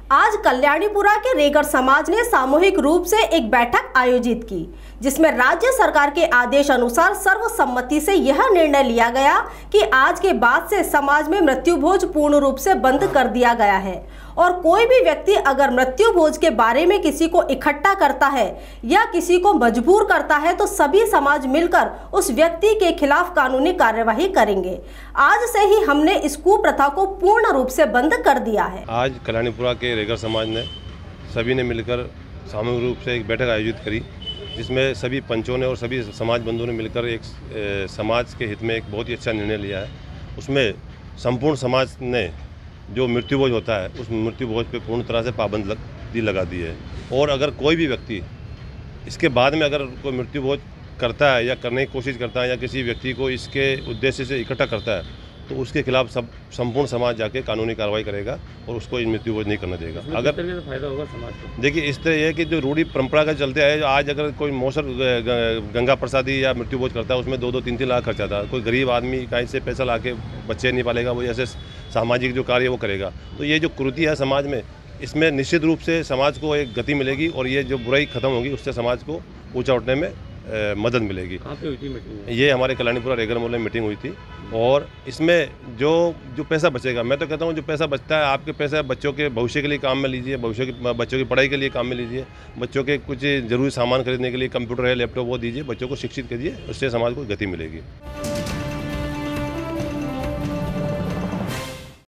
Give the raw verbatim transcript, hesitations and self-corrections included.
आज कल्याणीपुरा के रेगर समाज ने सामूहिक रूप से एक बैठक आयोजित की, जिसमें राज्य सरकार के आदेश अनुसार सर्वसम्मति से यह निर्णय लिया गया कि आज के बाद से समाज में मृत्यु भोज पूर्ण रूप से बंद कर दिया गया है और कोई भी व्यक्ति अगर मृत्यु भोज के बारे में किसी को इकट्ठा करता है या किसी को मजबूर करता है तो सभी समाज मिलकर उस व्यक्ति के खिलाफ कानूनी कार्यवाही करेंगे। आज से ही हमने इस कुप्रथा को पूर्ण रूप से बंद कर दिया है। आज कल्याणीपुरा के रेगर समाज ने सभी ने मिलकर सामूहिक रूप से एक बैठक आयोजित करी, जिसमें सभी पंचों ने और सभी समाज बंधुओं ने मिलकर एक ए, समाज के हित में एक बहुत ही अच्छा निर्णय लिया है। उसमें संपूर्ण समाज ने जो मृत्यु भोज होता है उस मृत्यु भोज पे पूर्ण तरह से पाबंदी लगा दी है और अगर कोई भी व्यक्ति इसके बाद में अगर कोई मृत्यु भोज करता है या करने की कोशिश करता है या किसी व्यक्ति को इसके उद्देश्य से इकट्ठा करता है तो उसके खिलाफ सब संपूर्ण समाज जाके कानूनी कार्रवाई करेगा और उसको मृत्यु भोज नहीं करने देगा। अगर तो फायदा होगा समाज को। देखिए, इस तरह है कि जो रूढ़ी परंपरा का चलते आए, आज अगर कोई मौसर गंगा प्रसादी या मृत्यु भोज करता है उसमें दो दो तीन तीन लाख खर्चा था। कोई गरीब आदमी कहीं से पैसा ला के बच्चे नहीं पालेगा, वो ऐसे सामाजिक जो कार्य वो करेगा। तो ये जो कुरीति है समाज में, इसमें निश्चित रूप से समाज को एक गति मिलेगी और ये जो बुराई खत्म होगी उससे समाज को ऊंचा उठने में ए, मदद मिलेगी। कहाँ पे हुई थी मीटिंग? ये हमारे कल्याणीपुरा रेगर मोहल्ले में मीटिंग हुई थी और इसमें जो जो पैसा बचेगा, मैं तो कहता हूँ जो पैसा बचता है, आपके पैसा बच्चों के भविष्य के लिए काम में लीजिए, भविष्य की बच्चों की पढ़ाई के लिए काम में लीजिए, बच्चों के कुछ जरूरी सामान खरीदने के लिए कंप्यूटर है, लैपटॉप वो दीजिए, बच्चों को शिक्षित कीजिए, उससे समाज को गति मिलेगी।